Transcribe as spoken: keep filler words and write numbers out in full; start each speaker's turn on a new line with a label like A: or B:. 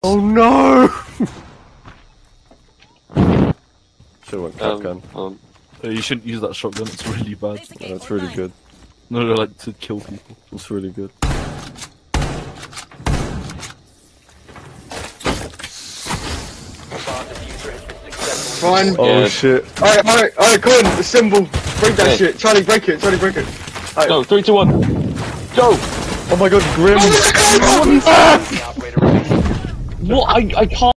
A: Oh no! Should've went
B: Um,
A: shotgun.
B: um,
C: Uh, you shouldn't use that shotgun, it's really bad.
A: Oh, it's really good.
C: No, no, like to kill people.
A: It's really good.
D: Fine.
A: Oh
B: Yeah.
A: shit.
D: Alright, alright, alright, come on, the symbol. Break that
B: Okay.
D: shit. Charlie, break it. Charlie, break it. Alright.
B: go, three, two, one, go!
A: Oh my god, Grim!
B: What? I, I can't.